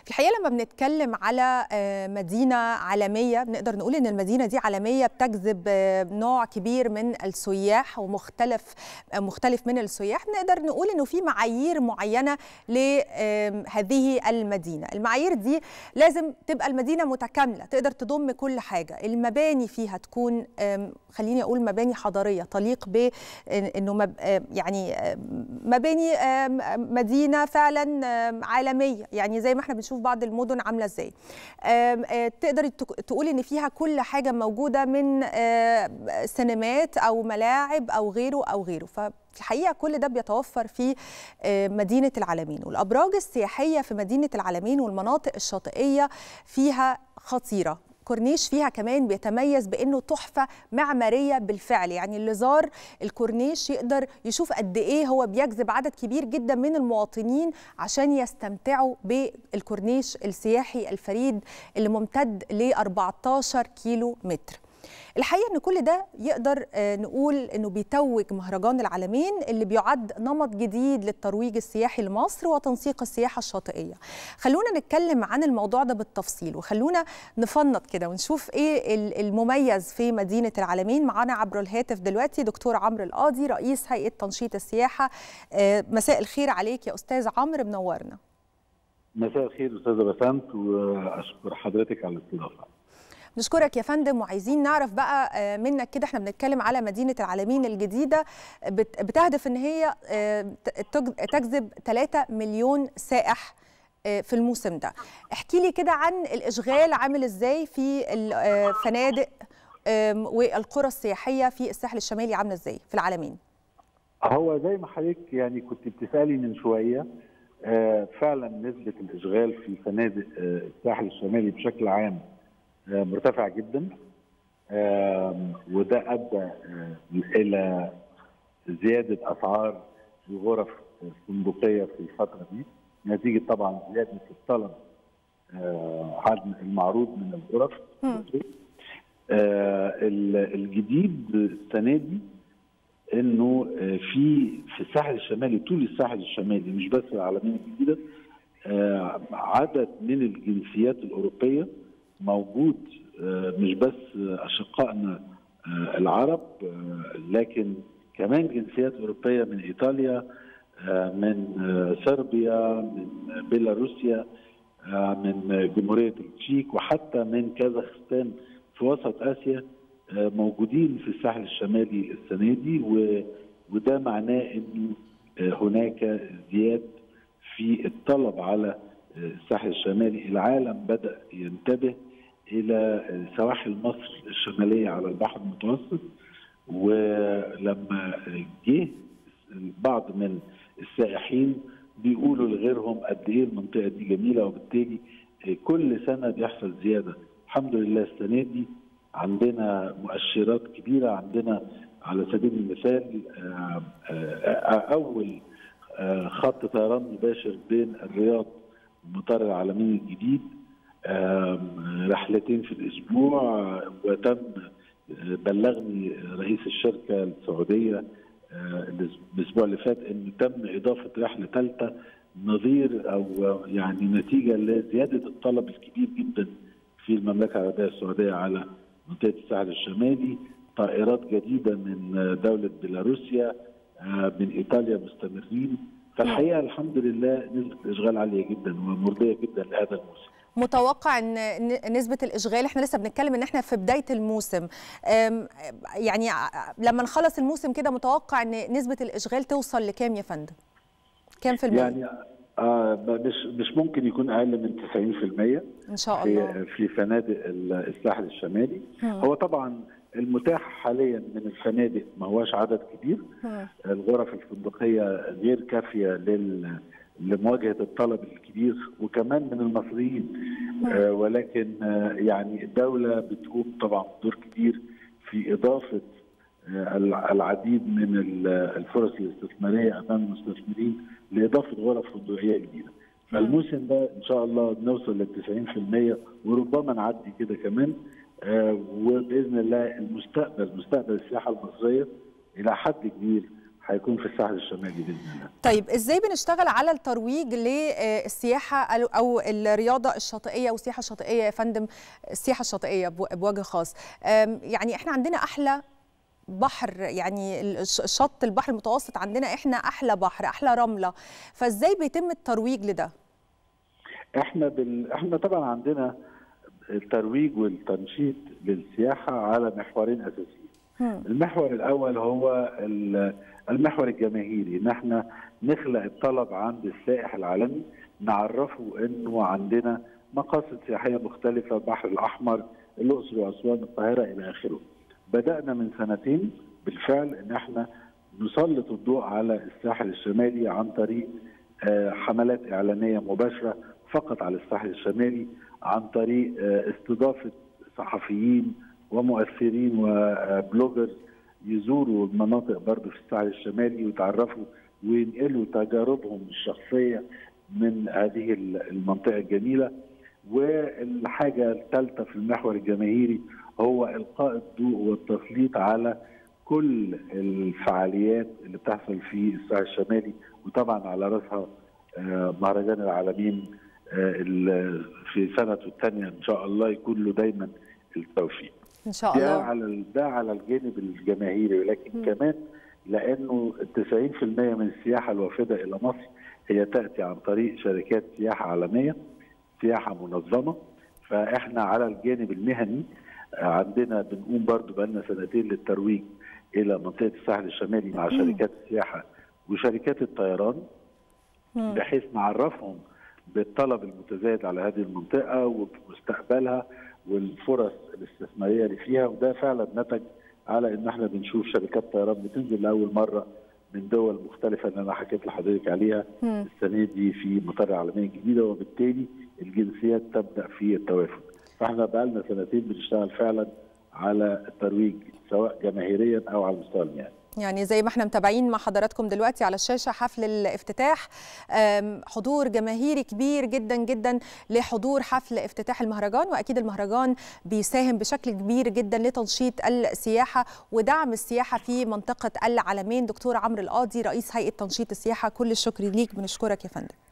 في الحقيقة لما بنتكلم على مدينة عالمية بنقدر نقول إن المدينة دي عالمية بتجذب نوع كبير من السياح ومختلف من السياح. بنقدر نقول إنه في معايير معينة لهذه المدينة. المعايير دي لازم تبقى المدينة متكاملة، تقدر تضم كل حاجة. المباني فيها تكون خليني أقول مباني حضارية تليق بإنه يعني مباني مدينة فعلا عالمية، يعني زي ما احنا بنشوف بعض المدن عاملة ازاي. تقدر تقول ان فيها كل حاجة موجودة من سينمات او ملاعب او غيره او غيره. في الحقيقة كل ده بيتوفر في مدينة العلمين، والأبراج السياحية في مدينة العلمين والمناطق الشاطئية فيها خطيرة. كورنيش فيها كمان بيتميز بأنه تحفة معمارية بالفعل، يعني اللي زار الكورنيش يقدر يشوف قد إيه هو بيجذب عدد كبير جدا من المواطنين عشان يستمتعوا بالكورنيش السياحي الفريد اللي ممتد ل 14 كيلو متر. الحقيقة أن كل ده يقدر نقول أنه بيتوج مهرجان العلمين اللي بيعد نمط جديد للترويج السياحي لمصر وتنسيق السياحة الشاطئية. خلونا نتكلم عن الموضوع ده بالتفصيل، وخلونا نفنط كده ونشوف إيه المميز في مدينة العلمين. معنا عبر الهاتف دلوقتي دكتور عمرو القاضي رئيس هيئة تنشيط السياحة. مساء الخير عليك يا أستاذ عمرو، منورنا. مساء الخير أستاذة بسنت، وأشكر حضرتك على الاستضافة. نشكرك يا فندم، وعايزين نعرف بقى منك كده، احنا بنتكلم على مدينة العلمين الجديدة بتهدف ان هي تجذب 3 مليون سائح في الموسم ده. احكي لي كده عن الاشغال عامل ازاي في الفنادق والقرى السياحية في الساحل الشمالي، عاملة ازاي في العلمين؟ هو زي ما حضرتك يعني كنت بتسألي من شوية، فعلا نسبة الاشغال في فنادق الساحل الشمالي بشكل عام مرتفع جدا، وده ادى الى زياده اسعار الغرف الفندقيه في الفتره دي، نتيجه طبعا زياده الطلب عن المعروض من الغرف. الجديد السنه دي انه في الساحل الشمالي، طول الساحل الشمالي مش بس العلمين الجديده، عدد من الجنسيات الاوروبيه موجود، مش بس أشقائنا العرب، لكن كمان جنسيات أوروبية من إيطاليا، من صربيا، من بيلاروسيا، من جمهورية التشيك، وحتى من كازاخستان في وسط آسيا موجودين في الساحل الشمالي السنة دي، وده معناه أنه هناك زيادة في الطلب على الساحل الشمالي. العالم بدأ ينتبه إلى سواحل مصر الشمالية على البحر المتوسط، ولما جه بعض من السائحين بيقولوا لغيرهم قد إيه المنطقة دي جميلة، وبالتالي كل سنة بيحصل زيادة. الحمد لله السنة دي عندنا مؤشرات كبيرة. عندنا على سبيل المثال أول خط طيران مباشر بين الرياض ومطار العلمين الجديد، رحلتين في الاسبوع، وتم بلغني رئيس الشركه السعوديه الاسبوع اللي فات ان تم اضافه رحله ثالثه نظير او يعني نتيجه لزياده الطلب الكبير جدا في المملكه العربيه السعوديه على منطقه الساحل الشمالي. طائرات جديده من دوله بيلاروسيا، من ايطاليا مستمرين. فالحقيقه الحمد لله نسبه الاشغال عاليه جدا ومرضيه جدا لهذا الموسم. متوقع ان نسبه الاشغال، احنا لسه بنتكلم ان احنا في بدايه الموسم، يعني لما نخلص الموسم كده متوقع ان نسبه الاشغال توصل لكام يا فندم؟ كام في المية؟ يعني مش ممكن يكون اقل من 90% ان شاء الله في فنادق الساحل الشمالي. هو طبعا المتاح حاليا من الفنادق ما هواش عدد كبير، الغرف الفندقيه غير كافيه لمواجهه الطلب الكبير وكمان من المصريين، ولكن يعني الدوله بتقوم طبعا بدور كبير في اضافه العديد من الفرص الاستثماريه امام المستثمرين لاضافه غرف فندقيه جديده. فالموسم ده ان شاء الله نوصل لل 90% وربما نعدي كده كمان، وباذن الله مستقبل السياحه المصريه الى حد كبير هيكون في الساحل الشمالي باذن الله. طيب ازاي بنشتغل على الترويج للسياحه او الرياضه الشاطئيه والسياحه الشاطئيه يا فندم؟ السياحه الشاطئيه بوجه خاص، يعني احنا عندنا احلى بحر، يعني شط البحر المتوسط عندنا احنا احلى بحر، احلى رمله، فازاي بيتم الترويج لده؟ احنا طبعا عندنا الترويج والتنشيط للسياحه على محورين اساسيين. المحور الاول هو المحور الجماهيري، ان احنا نخلق الطلب عند السائح العالمي، نعرفه انه عندنا مقاصد سياحيه مختلفه، البحر الاحمر، الاقصر واسوان، القاهره الى اخره. بدانا من سنتين بالفعل ان احنا نسلط الضوء على الساحل الشمالي عن طريق حملات اعلانيه مباشره فقط على الساحل الشمالي، عن طريق استضافه صحفيين ومؤثرين وبلوجرز يزوروا المناطق برضه في الساحل الشمالي ويتعرفوا وينقلوا تجاربهم الشخصيه من هذه المنطقه الجميله. والحاجه الثالثه في المحور الجماهيري هو القاء الضوء والتسليط على كل الفعاليات اللي بتحصل في الساحل الشمالي، وطبعا على راسها مهرجان العالمين في سنته الثانيه ان شاء الله يكون له دايما التوفيق. ان شاء الله. ده على الجانب الجماهيري، ولكن كمان لانه 90% من السياحه الوافده الى مصر هي تاتي عن طريق شركات سياحه عالميه، سياحه منظمه. فاحنا على الجانب المهني عندنا بنقوم برضو بقالنا سنتين للترويج الى منطقه الساحل الشمالي مع شركات السياحه وشركات الطيران، بحيث نعرفهم بالطلب المتزايد على هذه المنطقه ومستقبلها والفرص الاستثماريه اللي فيها. وده فعلا نتج على ان احنا بنشوف شركات طيران بتنزل لاول مره من دول مختلفه اللي انا حكيت لحضرتك عليها السنه دي في مطار العالميه الجديده، وبالتالي الجنسيات تبدا في التوافد. فاحنا بقى لنا سنتين بنشتغل فعلا على الترويج سواء جماهيريا او على المستوى المهني. يعني زي ما احنا متابعين مع حضراتكم دلوقتي على الشاشه حفل الافتتاح، حضور جماهيري كبير جدا جدا لحضور حفل افتتاح المهرجان، واكيد المهرجان بيساهم بشكل كبير جدا لتنشيط السياحه ودعم السياحه في منطقه العلمين. دكتور عمرو القاضي رئيس هيئه تنشيط السياحه، كل الشكر ليك، بنشكرك يا فندم.